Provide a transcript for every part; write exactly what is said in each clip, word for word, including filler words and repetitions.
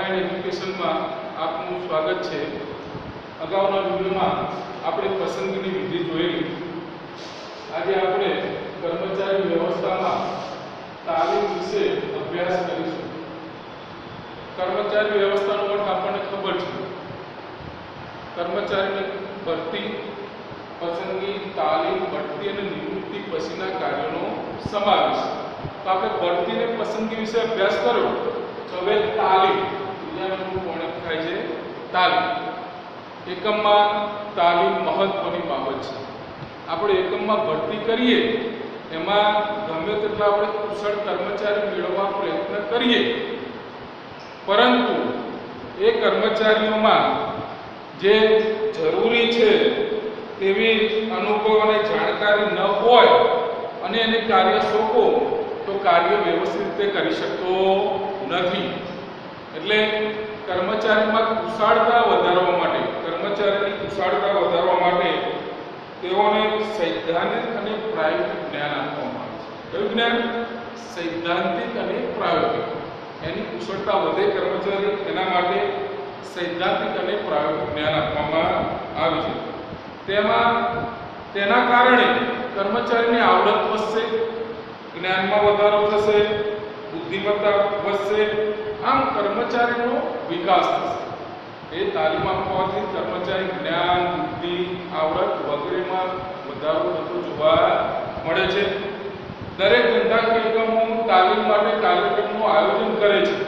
Online એજ્યુકેશનમાં આપનું સ્વાગત છે। અગાઉના વિડિયોમાં આપણે પસંદગીની વિધિ જોયેલી। આજે આપણે કર્મચારી વ્યવસ્થામાં તાલીમ વિશે અભ્યાસ કરીશું। કર્મચારી વ્યવસ્થાનો અર્થ આપણને ખબર છે। કર્મચારીની ભરતી, પસંદગી, તાલીમ, બઢતી અને નિવૃત્તિ પછીના કાર્યોનો સમાવેશ। તો આપણે ભરતી અને પસંદગી વિશે અભ્યાસ કર્યો। હવે તાલીમ, બીજા નંબરનું કોણ થાય છે? તાલીમ। એકમમાં તાલીમ મહત્વની બાબત છે। આપણે એકમમાં ભરતી કરીએ એમાં ગમે તેટલા આપણે કુશળ કર્મચારી મેળવવા પ્રયત્ન કરીએ, પરંતુ એ કર્મચારીઓમાં જે જરૂરી છે તેવી અનુભવ અને જાણકારી ન હોય અને એને કાર્ય સોંપો તો કાર્ય વ્યવસ્થિત રીતે કરી શકતો નથી। એટલે કર્મચારીમાં કુશળતા વધારવા માટે કર્મચારીની કુશળતા વધારવા માટે તેઓને સૈદ્ધાંતિક અને પ્રાયોગિક જ્ઞાન આપવામાં આવે છે। કયું જ્ઞાન? સૈદ્ધાંતિક અને પ્રાયોગિક। એની કુશળતા વધે કર્મચારી એના માટે સૈદ્ધાંતિક અને પ્રાયોગિક જ્ઞાન આપવામાં આવે છે। તેમાં તેના કારણે કર્મચારીની આવડત વધશે, જ્ઞાનમાં વધારો થશે, બુદ્ધિમત્તા વધશે, આમ કર્મચારીનો વિકાસ થશે। એ તાલીમ આપવાથી કર્મચારી જ્ઞાન, બુદ્ધિ, આવડત વગેરેમાં વધારો થતો જોવા મળે છે। દરેક ધંધાકીય એકમો તાલીમ માટે કાર્યક્રમનું આયોજન કરે છે।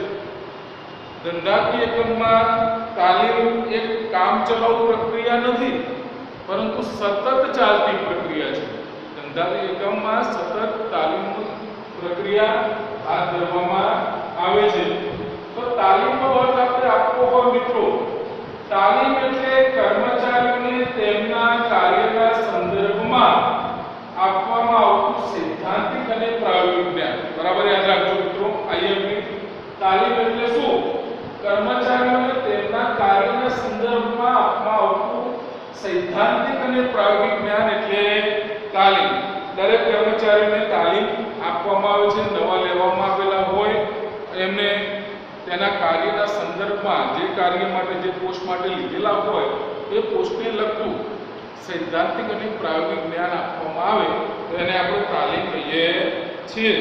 ધંધાકીય એકમમાં તાલીમ એક કામચલાઉ પ્રક્રિયા નથી, પરંતુ સતત ચાલતી પ્રક્રિયા છે। ધંધાકીય એકમમાં સતત તાલીમની પ્રક્રિયા હાથ ધરવામાં આવે છે। તો તાલીમનો અર્થ આપણે આપવો હોય મિત્રો, તાલીમ એટલે કર્મચારીઓને તેમના કાર્યના સંદર્ભમાં આપવામાં આવતું સૈદ્ધાંતિક અને પ્રાયોગિક જ્ઞાન। બરાબર યાદ રાખજો મિત્રો। આઈએમપી તાલીમ એટલે શું? કર્મચારીઓને તેમના કાર્યના સંદર્ભમાં આપવામાં આવતું સૈદ્ધાંતિક અને પ્રાયોગિક જ્ઞાન એટલે તાલીમ। દરેક કર્મચારીને તાલીમ આપવામાં આવે છે। નવા લેવામાં આવેલા હોય એમને તેના કાર્યના સંદર્ભમાં જે કાર્ય માટે જે પોસ્ટ માટે લીધેલા હોય એ પોસ્ટને લગતું સૈદ્ધાંતિક અને પ્રાયોગિક જ્ઞાન આપવામાં આવે તો એને આપણે તાલીમ કહીએ છીએ।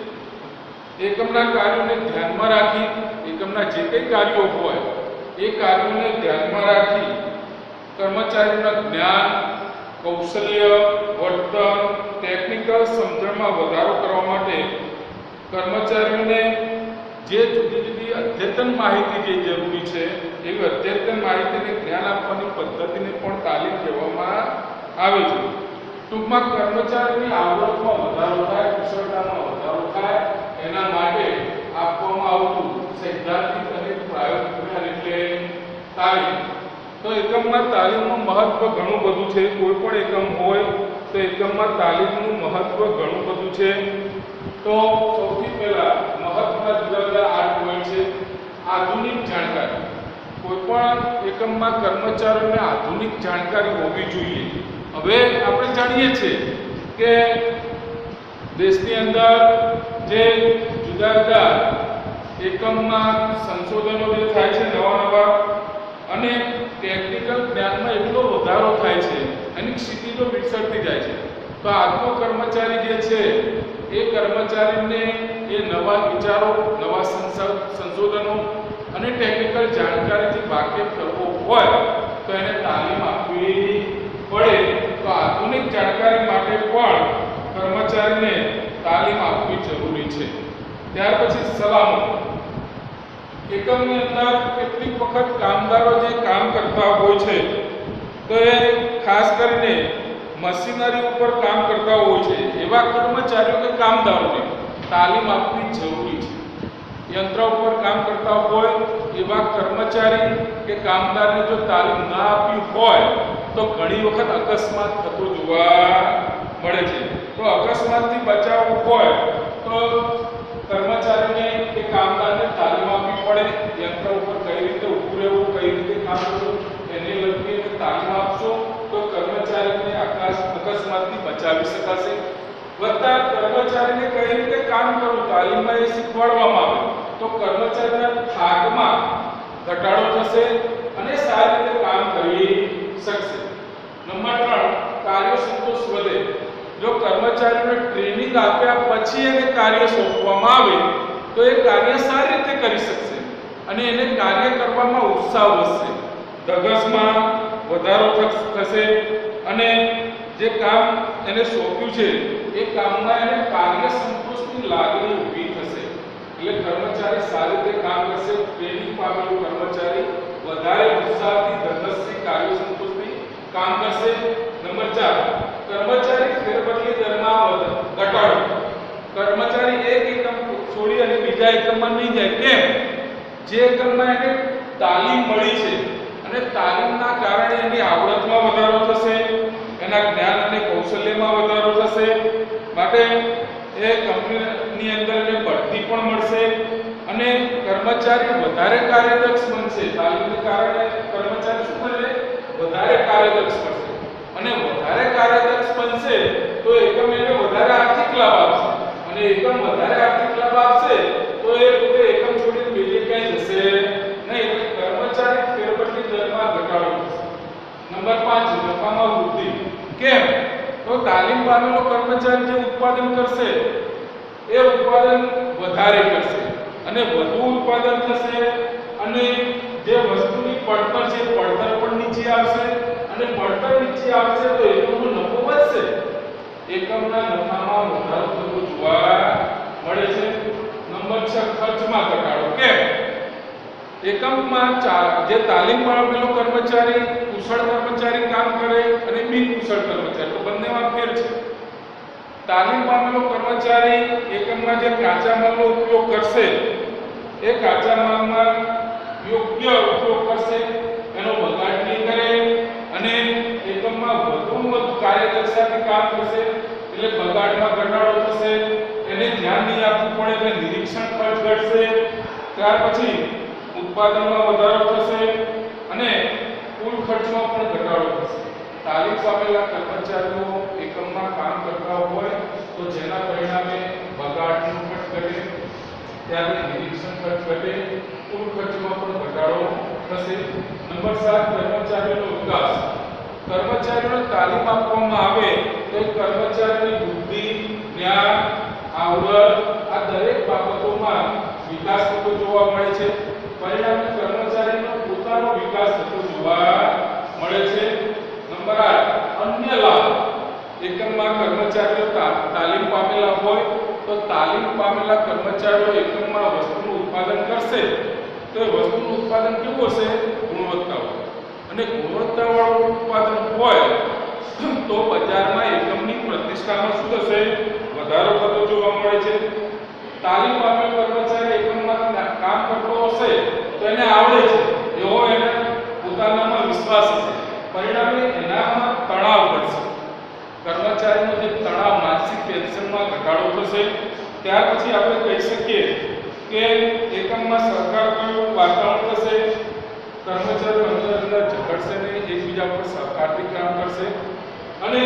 એકમના કાર્યોને ધ્યાનમાં રાખી એકમના જે કંઈ કાર્યો હોય એ કાર્યોને ધ્યાનમાં રાખી કર્મચારીના જ્ઞાન, કૌશલ્ય, વર્તન, ટેકનિકલ સમજણમાં વધારો કરવા માટે કર્મચારીઓને જે જુદી જુદી અદ્યતન માહિતી જે જરૂરી છે એવી અદ્યતન માહિતીને જ્ઞાન આપવાની પદ્ધતિને પણ તાલીમ કહેવામાં આવે છે। ટૂંકમાં કર્મચારીની આવડતમાં વધારો થાય, કુશળતામાં વધારો થાય એના માટે આપવામાં આવતું સૈદ્ધાંતિક અને પ્રાયોગિક જ્ઞાન એટલે તાલીમ। તો એકમમાં તાલીમનું મહત્વ ઘણું બધું છે। કોઈ પણ એકમ હોય તો એકમમાં તાલીમનું મહત્વ ઘણું બધું છે। તો સૌથી પહેલા મહત્વના જુદા જુદા આઠ પોઈન્ટ છે। આધુનિક જાણકારી, કોઈ પણ એકમમાં કર્મચારીઓને આધુનિક જાણકારી હોવી જોઈએ। હવે આપણે જાણીએ છીએ કે દેશની અંદર જે જુદા જુદા એકમમાં સંશોધનો જે થાય છે નવા નવા, અને ટેકનિકલ જ્ઞાનમાં એટલો વધારો થાય છે, એની ક્ષિતિજો વિકસતી જાય છે। તો આજનો કર્મચારી જે છે એ કર્મચારીને એ નવા વિચારો, નવા સંશોધનો અને ટેકનિકલ જાણકારીથી વાકેફ કરવો હોય તો એને તાલીમ આપવી પડે। તો આધુનિક જાણકારી માટે પણ કર્મચારીને તાલીમ આપવી જરૂરી છે। ત્યાર પછી સલામતી। એકમની અંદર કેટલીક વખત કામદારો જે કામ કરતા હોય છે તો એ ખાસ કરીને મશીનરી ઉપર કામ કરતા હોય છે, એવા કર્મચારીઓ કે કામદારોને તાલીમ આપવી જરૂરી છે। યંત્ર ઉપર કામ કરતા હોય એવા કર્મચારી કે કામદારને જો તાલીમ ના આપી હોય તો ઘણી વખત અકસ્માત થતો જોવા મળે છે। તો અકસ્માતથી બચાવવું હોય તો કર્મચારીને કે કામદારને તાલીમ આપવી પડે। યંત્ર ઉપર કઈ રીતે ઊભું રહેવું, કઈ રીતે કામ કરવું એને લગતી તાલીમ આપશો તો કર્મચારીને અકસ્માતથી બચાવી શકાશે। વત્તા કર્મચારીને કઈ રીતે કામ કરવું તાલીમમાં એ શીખવાડવામાં આવે તો કર્મચારીના થાકમાં ઘટાડો થશે અને સારી રીતે કામ કરી શકશે. નંબર ત્રણ, કાર્ય સંતોષ વધે. જો કર્મચારીઓને ટ્રેનિંગ આપ્યા પછી એને કાર્ય સોંપવામાં આવે તો એ કાર્ય સારી રીતે કરી શકશે અને એને કાર્ય કરવામાં ઉત્સાહ વધશે, ધગશમાં વધારો થશે અને જે કામ એને સોંપ્યું છે એ કામમાં એને કાર્ય સંતોષની લાગણી ઊભી થશે. એટલે કર્મચારી સારી રીતે કામ કરશે. ટ્રેનિંગ પામેલો કર્મચારી વધારે ઉત્સાહથી, ધગશથી, કાર્ય સંતોષથી કામ કરશે. નંબર ચાર, કર્મચારી ફેરબદલી દરમાં ઘટાડો. કર્મચારી એક એકમ છોડી અને બીજા એકમમાં નહીં જાય. કેમ? જે એકમમાં એને તાલીમ મળી છે અને તાલીમના કારણે એની આવડતમાં વધારો થશે, એના જ્ઞાન અને કૌશલ્યમાં વધારો થશે, માટે એ કંપનીની અંદર એને બઢતી પણ મળશે અને કર્મચારી વધારે કાર્યદક્ષ બનશે. તાલીમને કારણે કર્મચારી શું બનશે? વધારે કાર્યદક્ષ બનશે અને વધારે કાર્યદક્ષ બનશે તો એકમ એને વધારે આર્થિક લાભ આપશે અને એકમ વધારે આર્થિક લાભ આપશે તો એ પોતે એકમ છોડીને બીજે ક્યાંય જશે નહીં. એટલે કર્મચારી ફેરબદલી દરમાં ઘટાડો થશે. નંબર પાંચ, નફામાં વૃદ્ધિ. કેમ? તો તાલીમ પામેલો કર્મચારી જે ઉત્પાદન કરશે એ ઉત્પાદન વધારે કરશે અને વધુ ઉત્પાદન થશે અને જે વસ્તુની પડતર છે પડતર પણ નીચે આવશે અને પડતર નીચે આવશે તો એકમનો નફો વધશે. એકમના નફામાં વધારો થતો જોવા મળે છે. નંબર છ, ખર્ચમાં ઘટાડો. કેમ? એકમમાં જે તાલીમ પામેલો કર્મચારી કુશળ કર્મચારી કામ કરે અને બિનકુશળ કર્મચારી, તો બંનેમાં ફેર છે. તાલીમ પામેલો કર્મચારી એકમમાં જે કાચા માલનો ઉપયોગ કરશે એ કાચા માલમાં યોગ્ય ઉપયોગ કરશે, એનો બગાડ નહીં કરે અને એકમમાં વધુમાં વધુ કાર્યદક્ષતાથી કામ કરશે. એટલે બગાડમાં ઘટાડો થશે, એને ધ્યાન નહીં આપવું પડે એટલે નિરીક્ષણ ખર્ચ ઘટશે. ત્યાર પછી ઉત્પાદનમાં વધારો થશે અને કુલ ખર્ચમાં પણ ઘટાડો થશે. તાલીમ પામેલા કર્મચારીઓ એકમમાં કામ કરતા હોય તો જેના પરિણામે બગાડનો ખર્ચ ઘટે, ત્યારે નિરીક્ષણ ખર્ચ ઘટે, કુલ ખર્ચમાં પણ ઘટાડો થશે. નંબર સાત, કર્મચારીઓનો વિકાસ. કર્મચારીઓને તાલીમ આપવામાં આવે તો કર્મચારીની બુદ્ધિ, જ્ઞાન, આવડત આ દરેક બાબતોમાં વિકાસ થતો જોવા મળે છે. પરિણામે કર્મચારીનો પોતાનો વિકાસ થતો જોવા મળે છે. નંબર આઠ, અન્ય લાભ. એકમમાં કર્મચારીઓ તાલીમ પામેલા હોય તો તાલીમ પામેલા કર્મચારીઓ એકમમાં વસ્તુનું ઉત્પાદન કરશે તો એ વસ્તુનું ઉત્પાદન કેવું હશે? ગુણવત્તાવાળું. અને ગુણવત્તાવાળું ઉત્પાદન હોય તો બજારમાં એકમની પ્રતિષ્ઠામાં શું થશે? વધારો થતો જોવા મળે છે. તાલીમ પામેલો કર્મચારી એકમમાં કામ કરતો હશે તો એને આવડે છે એવો એને પોતાનામાં વિશ્વાસ હશે, પરિણામે એનામાં તણાવ ઘટશે. કર્મચારીનો જે તણાવ, માનસિક ટેન્શનમાં ઘટાડો થશે. ત્યાર પછી આપણે કહી શકીએ કે એકમમાં સહકારનું વાતાવરણ થશે. કર્મચારીઓ અંદર અંદર ઝઘડશે નહીં, એકબીજા પર સહકારથી કામ કરશે અને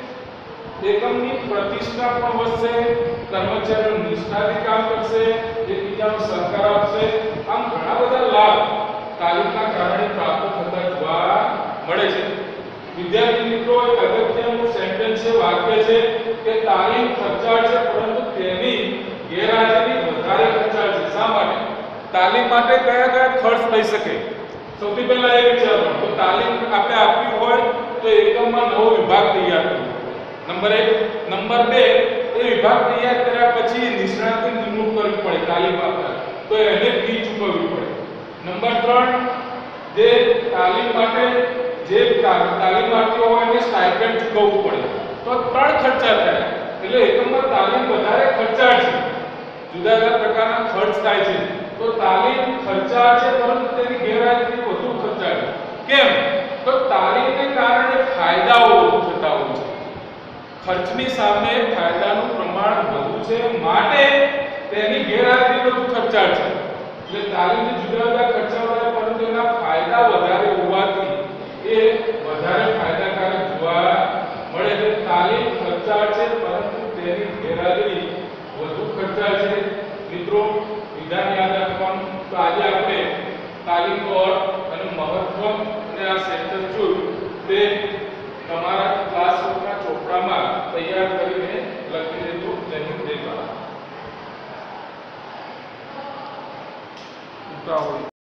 એકમની પ્રતિષ્ઠા પણ વધશે. કર્મચારીઓ નિષ્ઠાથી કામ કરશે, એકબીજાનો સહકાર આપશે. આમ ઘણા બધા લાભ તાલીમના કારણે પ્રાપ્ત થતા જોવા મળે છે. વિદ્યાર્થી મિત્રો, એક અગત્યનું સેન્ટેન્સ છે, વાક્ય છે કે તાલીમ ખર્ચાળ છે પરંતુ તેની ગેરહાજરી વધારે ખર્ચાળ છે. શા માટે? તાલીમ માટે કયા કયા ખર્ચ થઈ શકે? સૌથી પહેલા એ વિચારવાનું તો તાલીમ આપણે આપવી હોય તો એકમમાં નવો વિભાગ તૈયાર કરવો. નંબર એક. નંબર બે, એ વિભાગ તૈયાર કર્યા પછી નિષ્ણાતની નિમણૂક કરવી પડે તાલીમ આપતા, તો એને ફી ચૂકવવી પડે. નંબર ત્રણ, જે તાલીમ માટે જે તાલીમાર્થીઓ હોય એને સ્ટાઇપેન્ડ ચૂકવવું પડે. તો ત્રણ ખર્ચા થાય. એટલે એકમમાં તાલીમ વધારે ખર્ચાળ છે, જુદા જુદા પ્રકારના ખર્ચ થાય છે. તો તાલીમ ખર્ચાળ છે પરંતુ તેની ગેરહાજરી વધુ ખર્ચાળ. કેમ? તો તાલીમને કારણે ફાયદાઓ વધુ થતા હોય છે. ખર્ચની સામે ફાયદાનું પ્રમાણ વધુ છે માટે તેની ગેરહાજરી વધુ ખર્ચાળ છે. એટલે તાલીમની જુદા જુદા ખર્ચાઓ થાય પરંતુ એના ફાયદા વધારે હોવાથી એ વધારે ફાયદાકારક જોવા મળે છે. તાલીમ ખર્ચાળ છે પરંતુ તેની ગેરહાજરી વધુ ખર્ચાળ છે. મિત્રો, વિધાન યાદ રાખવાનું. તો આજે આપણે તાલીમ અર્થ અને મહત્વ અને આ સેન્ટેન્સ જોયું તે તમારા ક્લાસવર્કના ચોપડામાં તૈયાર કરીને લખી દેજો. જય હિન્દ, જય ભારત. ઉતાવળ